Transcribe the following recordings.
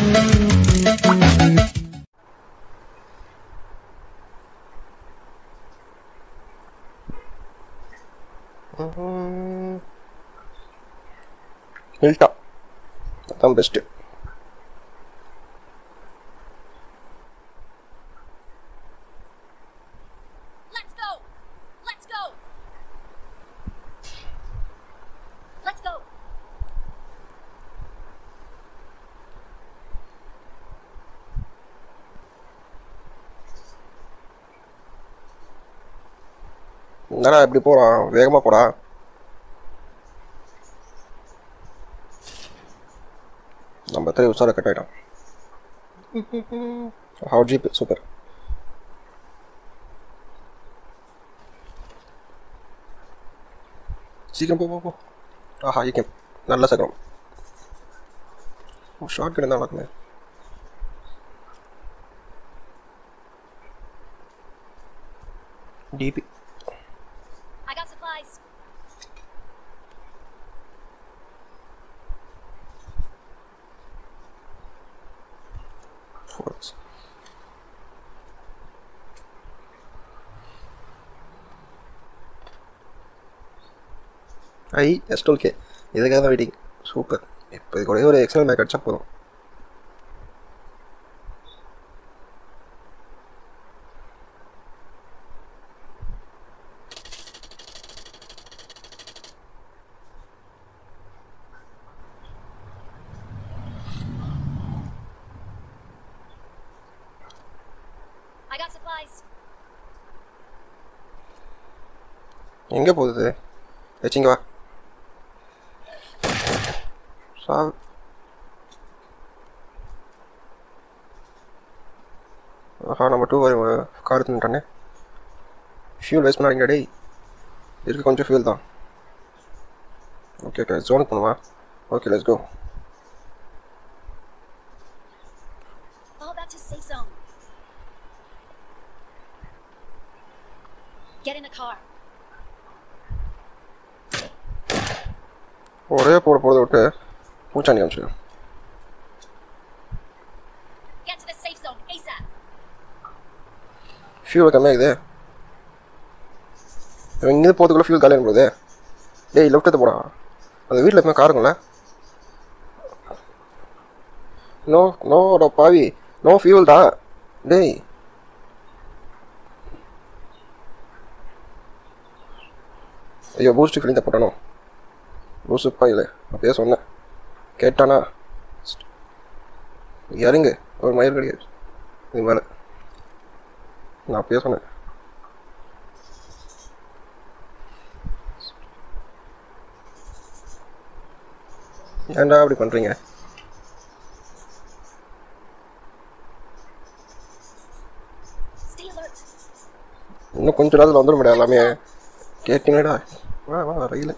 மில்ட்டா அதான் பெஸ்ட்டு. என்னடா இப்படி போகிறான், வேகமாக போடா. நம்ம 3 உஷார கட் ஆகிட்டான். ஹவு ஜீப் சூப்பர். சீக்கிரம் போ போ போ. ஆஹா ஈக்கம் நல்ல சகரம். ஷார்ட் கட் தான் நடக்குமே. டிபி S12K இதுக்காக தான் வெயிட்டிங். சூப்பர். இப்போ இது கூட ஒரு எக்ஸ்டர்னல் மேக் அடிச்சா போதும். எங்கே போகுது? வச்சிங்க வா. சாவு. ஆஹா நம்ம 2 கார் எடுத்துட்டானே. ஃபியூல் வேஸ்ட் பண்ணாதீங்க டேய். இருக்கு கொஞ்சம் ஃபியூல் தான். ஓகே ஓகே ஜோனுக்கு போகணுமா? Okay let's go. Get in the car. ஒரே போகிறத விட்டு பூச்சாண்டி காமிச்சு. Get to the safe zone ASAP. Fuel கம்மியாகுது. இவன் இங்கேருந்து போகிறதுக்குள்ள ஃபியூல் காலியாக போகுது. டேய் லெஃப்ட் எடுத்து போடா. அந்த வீட்டில் எப்பவுமே காருங்கள. நோ பாவி நோ ஃபியூல் தான். டேய் ஐயோ பூஸ்ட் கிளீன் தான் போட்டானோ. பூசுப்பா இல்லை அப்பயே சொன்னேன் கேட்டானா. இறங்கு ஒரு மயிர் கிடையாது இது மேலே. நான் அப்பயே சொன்னேன். ஏன்டா அப்படி பண்ணுறீங்க? இன்னும் கொஞ்சம் நேரத்தில் வந்துட முடியாது எல்லாமே. கேட்டீங்களா? வா வா ரயில்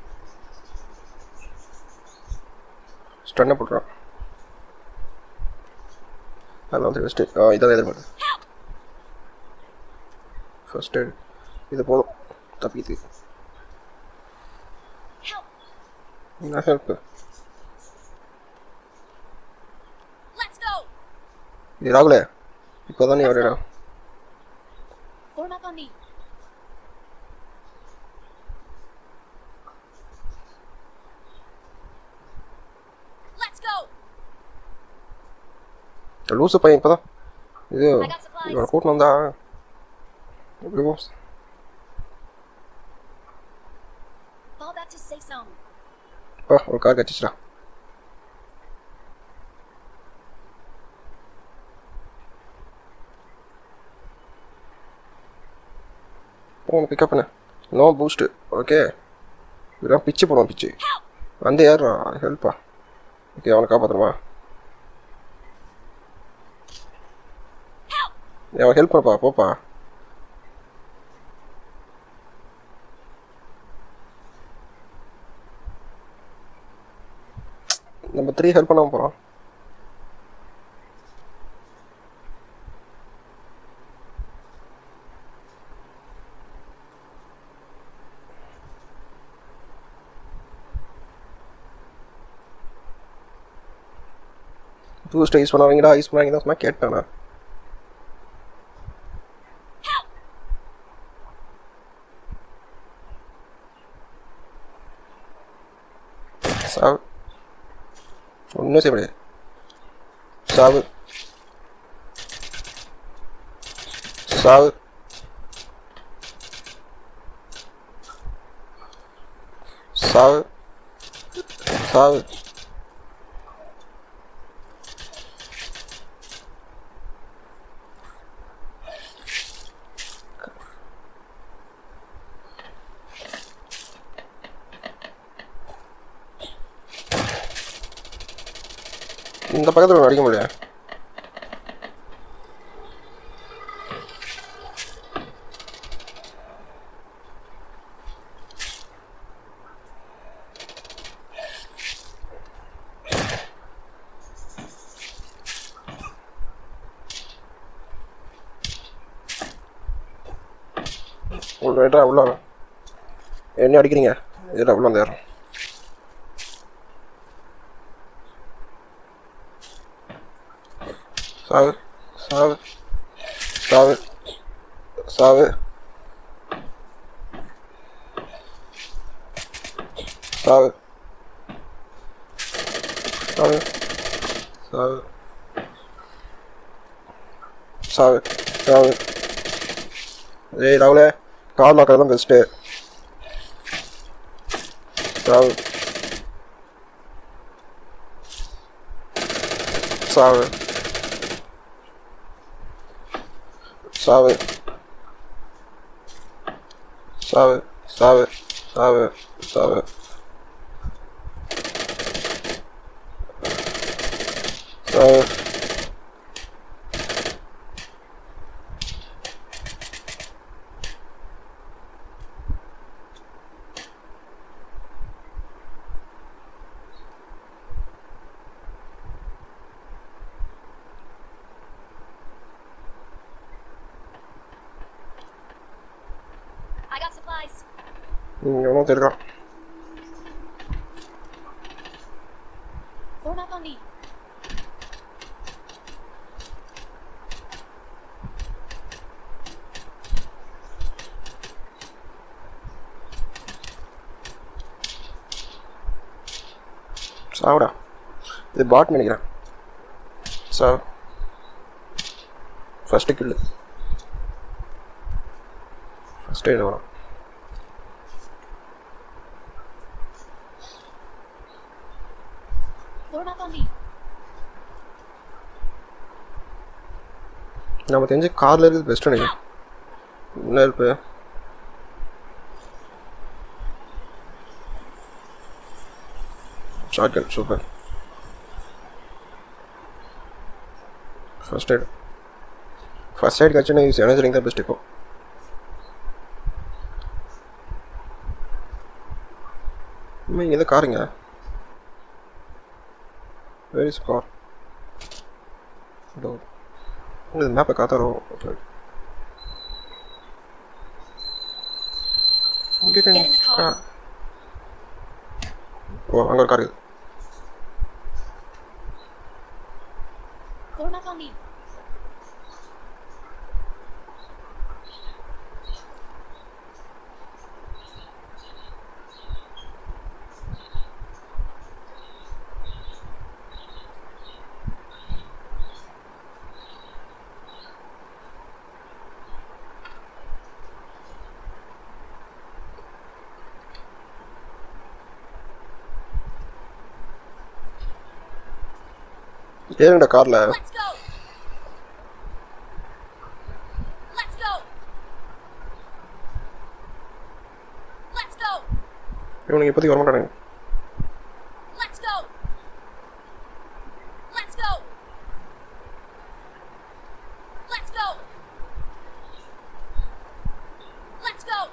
ஸ்டன்னை போட்டுறான். அதில் வந்து ஃபஸ்ட்டு இதான் எதிர்பார்த்து ஃபஸ்ட் எய்ட் இது போதும் தப்பிக்கிறதுக்கு. என்ன ஹெல்ப்பு? இது ராகுலே இப்போ தான் நீ வரடா. லூசு பையன் இப்போ தான் இது இவனை கூட்டின்னு வந்தா எப்படி போ. இப்போ ஒரு கார் கட்டிச்சுடா. போகணும் பிக்கப் பண்ண. No boost okay. இதெல்லாம் பிச்சு போடுவோம் பிச்சு வந்து ஏறா ஹெல்ப்பா. ஓகே அவனை காப்பாற்றணுமா? அவன் ஹெல்ப் பண்ணப்பா போப்பா. நம்ம 3 ஹெல்ப் பண்ணாமல் போகிறோம். பூஸ்ட்டை யூஸ் பண்ணுவாங்கடா, யூஸ் பண்ணுவாங்க தான் சும்மா கேட்டானா. சாவு. ஒன்றும் செய்ய முடியாது. சாவு. சாவு. சாவு. சாவு. இந்த பக்கத்தில் அடிக்க முடியல. ரைட்டா அவ்வளோ என்ன அடிக்கிறீங்க? இதில் அவ்வளோ அந்த ஏறும். சாவு. சாவு. சாவு. சாவு. சாவு. சாவு. சாவு. சாவு. சாவு. ஏய் ராகுலே, கால் மாக்கிறது தான் பெஸ்ட்டு. சாவு. சாவு. சாவு. சாவு. சாவு. சாவு. சாவு. சாவு. I got supplies. எவ்வளோ தெரியும். Form up on me. சாவுடா. இது பாட் நினைக்கிறேன். சாவு. First kill. ஃபஸ்ட்டு எய்டு வரும். Form up on me. நம்ம தெரிஞ்ச காரில் இருக்குது பெஸ்ட்டு நினைக்கிறேன். என்ன இருப்பு? Shotgun super. First aid. First aid கட்சினா யூஸ் எனர்ஜிங் தான் பெஸ்ட் இப்போ. இங்கே எது காருங்க? Where is car? Door. இது மேப்பை காத்தாரோம். இங்கே கார். ஓ அங்கே ஒரு கார் இருக்குது. Form up on me. ஏறுங்கடா காரில். Let's go. Let's go. Let's go. இவனுக்கு இப்போதைக்கு வரமாட்டானுங்க. Let's go. Let's go. Let's go. Let's go.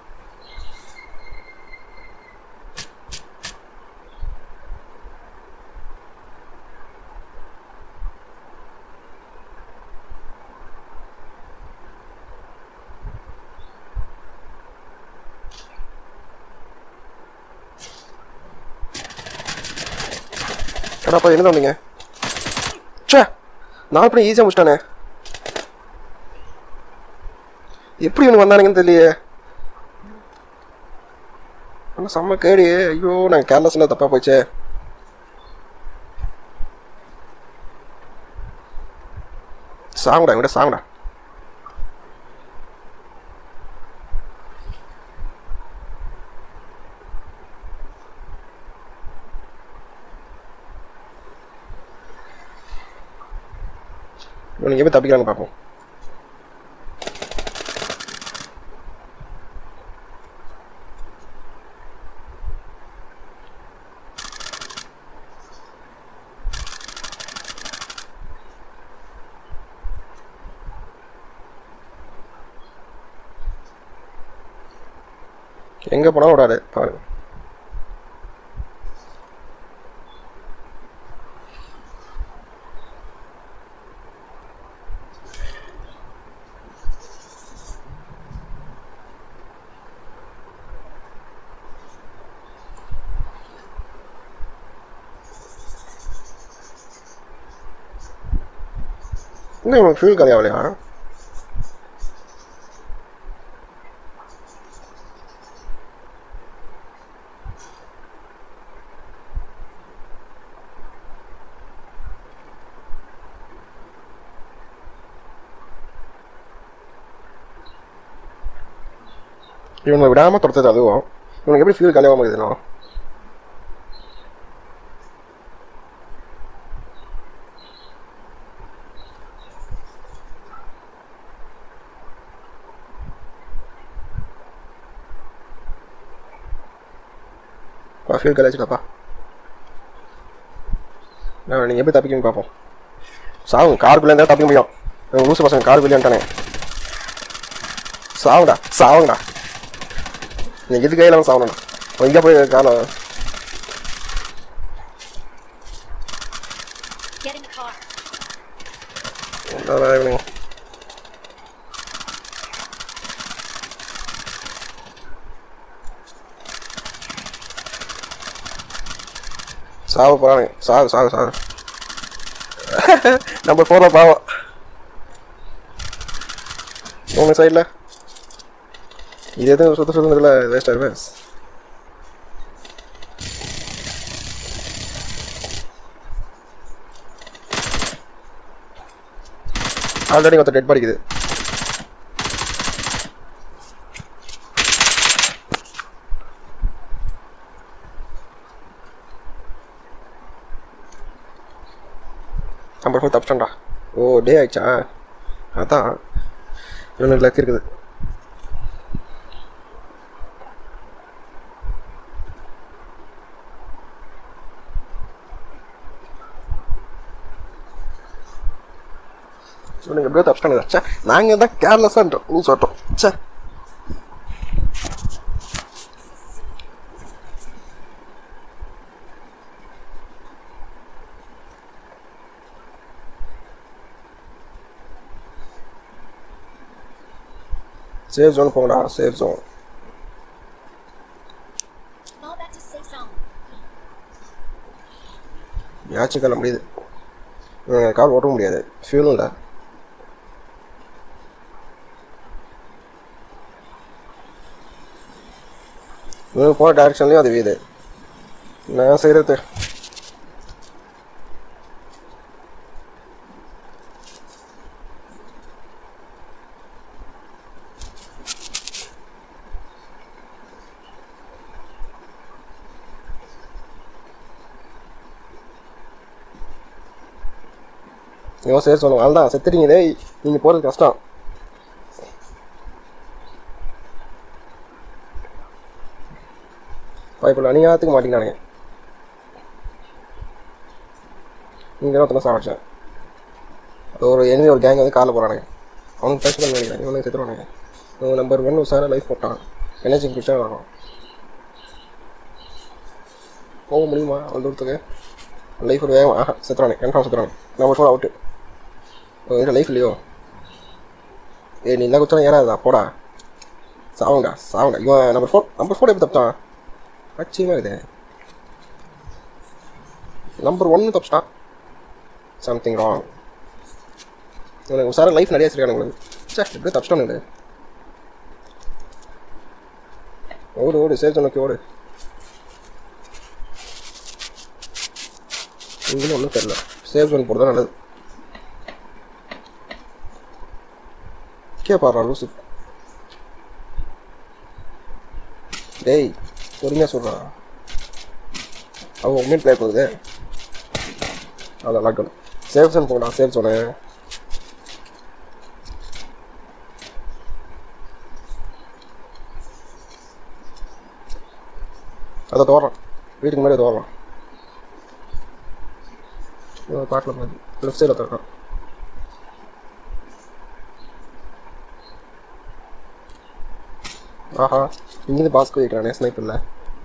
என்னப்பா என்ன வந்தீங்க? சே 4 பண்ணி ஈஸியாக முடிச்சிட்டானே. எப்படி இவனுக்கு வந்தானுங்கன்னு தெரியலையே. ஆனால் செம்ம கேடு. ஐயோ நான் கேர்லெஸ்ஸில் தப்பாக போச்சே. சாங்கடா இவட சாங்கடா. இவனுக்கு எப்படி தப்பிக்கிறான்னு பார்ப்போம். எங்கே போனால் விடாது பாருங்க. இன்னும் இவனுக்கு ஃபியூல் கதையாகலையா? இவனை விடாமல் துரத்துது. அதுவும் இவனுக்கு எப்படி ஃபியூல் கலையாமல் இருக்குதுண்ணா? ஃபியூல் கலைச்சிட்டாப்பா. நீங்கள் எப்படி தப்பிக்கணும்னு பார்ப்போம். சாவும் காருக்குள்ளே இருந்தால் தப்பிக்க முடியும். லூசு பசங்க காருக்குள்ளே வந்துட்டானே. சாவுடா சாவுங்கடா. நீங்கள் இது கையில் சாவணும்டா. இங்கே போய் காலம் சாவு போகிறானுங்க. சாவு சாவு சாவு. நம்ம 4 பாவம் உங்கள் சைடில் இது எதுவும் சுத்த சுத்ததில்ல. வேஸ்ட் ஆகிருவேன். ஆல்ரெடி ஒருத்தர் டெட் பாடிக்குது. நம்பர் 4 தப்பிச்சிட்டா. ஓ டே ஆயிடுச்சா? அதான் இவனுக்கு லக் இருக்குது. இவனுக்கு எப்படியோ தப்பிச்சிட்டாங்க. சே நாங்கள் தான் கேர்லெஸ்ஸாக லூஸ் ஆட்டோம். சே சேஃப் ஜோன் போங்கடா. சேஃப் ஜோன் யாச்சும் கல்ல முடியுது. கார் ஓட்ட முடியாது. ஃபியூலும் இல்லை. போன டைரக்ஷன்லேயும் அது வீடு. நான் செய்கிறது இவன் சரி சொல்லுவாங்க. அதுதான் செத்துட்டீங்களே, நீங்கள் போகிறது கஷ்டம். வாய்ப்பில்லை. அநியாயத்துக்கு மாட்டிக்கினானுங்க. இங்கே தான் ஒருத்தனை சாப்பிட்டேன். ஒரு எனிமி ஒரு கேங் வந்து காலில் போகிறானுங்க. அவனுக்கு டச் பண்ணி நினைக்கிறேன். இவனுக்கு செத்துருவானுங்க. நம்பர் 1 உசார லைஃப் போட்டான். எனர்ஜி குடிச்சா வரும். போக முடியுமா அவ்வளோ தூரத்துக்கு? லைஃப் ஒரு வேகம். செத்துறானே. கன்ஃபார்ம் செத்துறானே. Number 4 out. என்கிட்ட லைஃப் இல்லையோ? நீ என்ன குச்சாலும் ஏறாதா? போடா சாவுங்கடா சாவுங்கடா. இவன் நம்பர் 4 எப்படி தப்பிட்டான்? ஆச்சரியமாக இருக்குது. நம்பர் 1 தப்பிச்சிட்டான். Something wrong. உனக்கு சார் லைஃப் நிறைய வச்சிருக்கானு உங்களுக்கு. சே எப்படியே தப்பிச்சிட்டோன்னு. ஓடு ஓடு சேவ் சொன்னக்கு ஓடு. இங்கே ஒன்றும் தெரியல. சேவ் ஜோன் போடுறது நல்லது. பாடுறா லூசு. டேய் பொறுமையாக சொல்கிறா. அவங்க உண்மையை ப்ளே போகுது. அதெல்லாம் இருக்கணும். சேவ் ஜோன் போகலாம். சேவ் சொன்னேன். அதை தோறோம். வீட்டுக்கு முன்னாடி தோறலாம். பாட்டில் போகுது. லெஃப்ட் சைடில் தோறான். ஆஹா இங்கேருந்து பாஸ்க்கு வைக்கிறானே ஸ்னைப் இல்லை.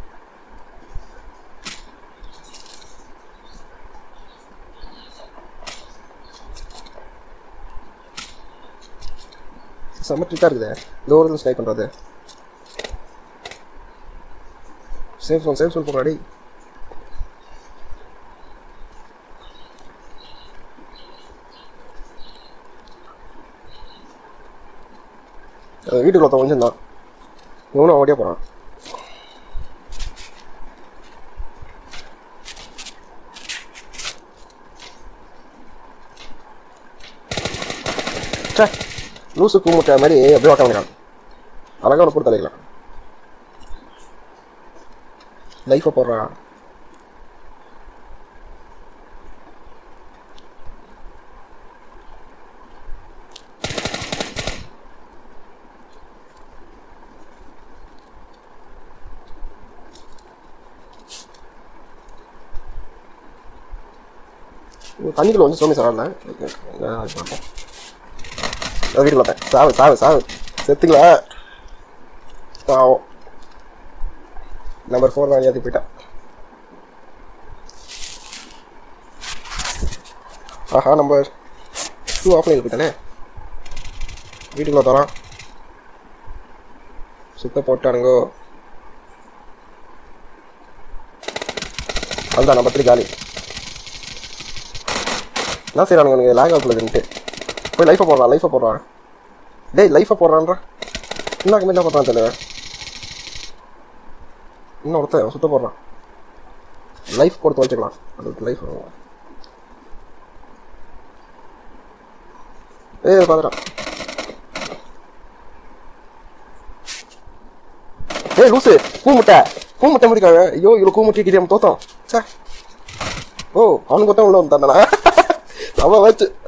செம்ம ட்ரிக்காக இருக்குது. தூரத்தில் ஸ்னைப் பண்ணுறது. சேஃப் ஜோன் போடுறாடி. வீட்டுக்குள்ள கொஞ்சம்தான் இவனும் ஓடியே போகிறான். சே லூசு கூமுட்ட மாதிரி அப்படியே வாக்க வேண்டாம். அழகாக ஒன்று போட்டு தலைக்கலாம். லைஃபை போடுறான். தண்ணிக்குள்ள வந்து சோமி சாரல பார்ப்போம். வீட்டுக்கு பார்த்தேன். சாவு சாவு சாவு செத்துங்களா. ஆகும் நம்பர் 4 தான் ஏற்றி போயிட்டேன். ஆஹா நம்பர் 2 ஆஃப் பண்ணி போயிட்டானே. வீட்டுக்குள்ள தரான். சுத்த போட்டானுங்கோ. அதுதான் நம்பர் 3 காலி. என்ன செய்யறானுங்க நீங்கள் லேக் ஆகுதுன்ட்டு போய் லைஃபை போடுறான். டேய் லைஃபை போடுறான்றா. இன்னும் என்ன பண்ணுறான்னு தெரியல. இன்னும் ஒருத்தன் சுத்த போடுறான். லைஃப் கொடுத்து வச்சுக்கலாம். அதுக்கு லைஃப் பார்த்துட்டான். லூசு பூமுட்டை முடிக்காங்க. ஐயோ இவ்வளோ கூமுட்டி கிட்டே தோத்தோம். சே ஓ அவனுக்கு ஒருத்தன் உள்ள வந்து தந்தானா அவன் வச்சு